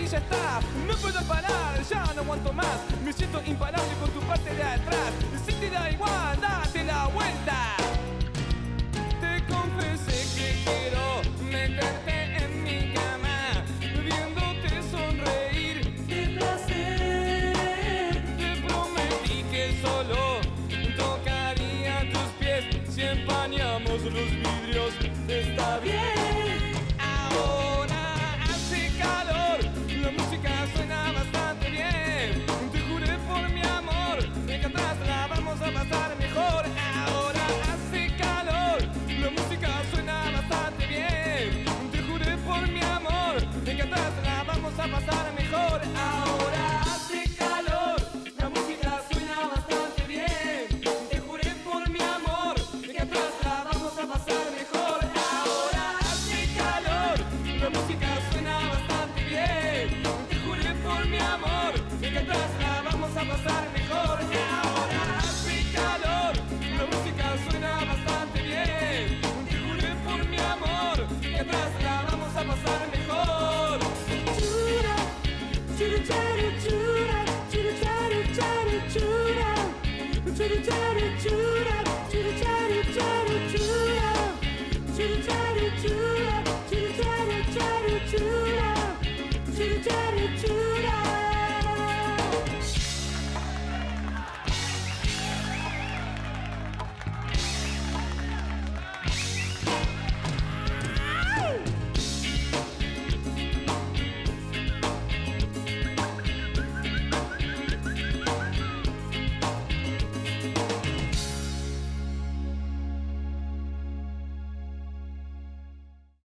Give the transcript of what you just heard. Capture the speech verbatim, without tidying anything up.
ya está. No puedo parar, ya no aguanto más. Me siento imparable con tu parte de atrás. Si te da igual, date la vuelta. Te confesé que quiero meterte en mi cama, viéndote sonreír de placer. Te prometí que solo tocaría tus pies si empañamos los vidrios. Está bien. Ahora hace calor, la música suena bastante bien. Te juré por mi amor que atrás la vamos a pasar mejor. Ahora hace calor, la música suena bastante bien. Te juré por mi amor que atrás la vamos a pasar mejor. Ahora hace calor, la música suena bastante bien. Te juré por mi amor que atrás la vamos a pasar mejor. Ahora hace calor, la música suena bastante bien. Te juré por mi amor que atrás la vamos a pasar mejor. Ahora hace calor, la música suena bastante bien. Te juré por mi amor que atrás la vamos a pasar mejor. Chura, chura, chura, chura, chura, chura, chura, chura, chura, chura.